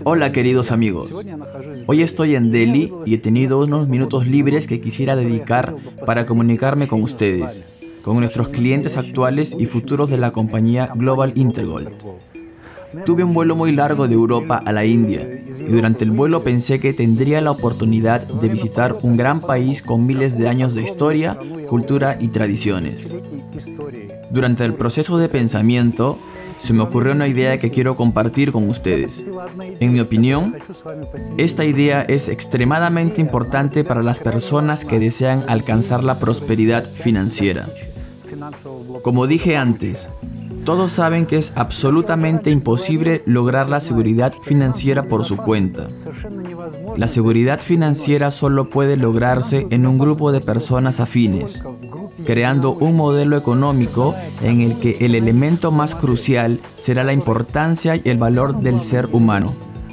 Hola queridos amigos, hoy estoy en Delhi y he tenido unos minutos libres que quisiera dedicar para comunicarme con ustedes, con nuestros clientes actuales y futuros de la compañía Global Intergold. Tuve un vuelo muy largo de Europa a la India y durante el vuelo pensé que tendría la oportunidad de visitar un gran país con miles de años de historia, cultura y tradiciones. Durante el proceso de pensamiento, se me ocurrió una idea que quiero compartir con ustedes. En mi opinión, esta idea es extremadamente importante para las personas que desean alcanzar la prosperidad financiera. Como dije antes, todos saben que es absolutamente imposible lograr la seguridad financiera por su cuenta. La seguridad financiera solo puede lograrse en un grupo de personas afines, creando un modelo económico en el que el elemento más crucial será la importancia y el valor del ser humano.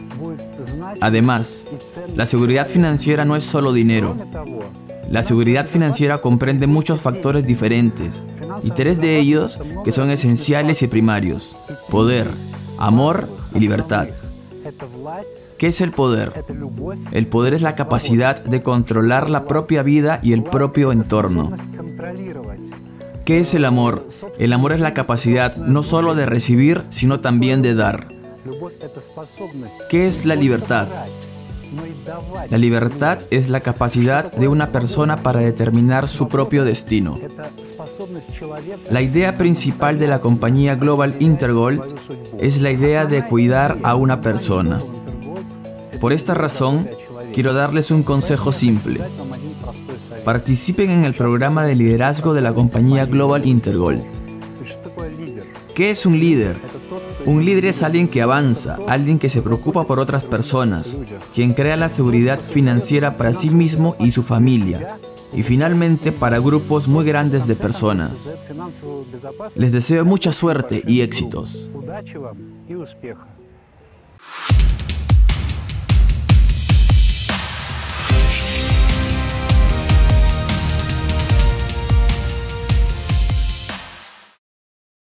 Además, la seguridad financiera no es solo dinero. La seguridad financiera comprende muchos factores diferentes, y tres de ellos que son esenciales y primarios: poder, amor y libertad. ¿Qué es el poder? El poder es la capacidad de controlar la propia vida y el propio entorno. ¿Qué es el amor? El amor es la capacidad no solo de recibir, sino también de dar. ¿Qué es la libertad? La libertad es la capacidad de una persona para determinar su propio destino. La idea principal de la compañía Global Intergold es la idea de cuidar a una persona. Por esta razón, quiero darles un consejo simple. Participen en el programa de liderazgo de la compañía Global Intergold. ¿Qué es un líder? Un líder es alguien que avanza, alguien que se preocupa por otras personas, quien crea la seguridad financiera para sí mismo y su familia, y finalmente para grupos muy grandes de personas. Les deseo mucha suerte y éxitos.